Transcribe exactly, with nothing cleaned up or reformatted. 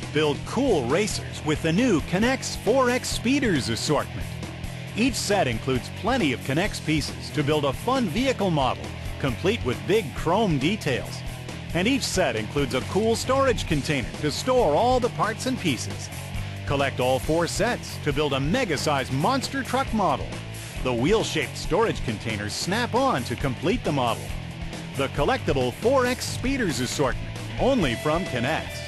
Build cool racers with the new NEX four X Speeders assortment. Each set includes plenty of NEX pieces to build a fun vehicle model, complete with big chrome details. And each set includes a cool storage container to store all the parts and pieces. Collect all four sets to build a mega-sized monster truck model. The wheel-shaped storage containers snap on to complete the model. The collectible four X Speeders assortment, only from NEX.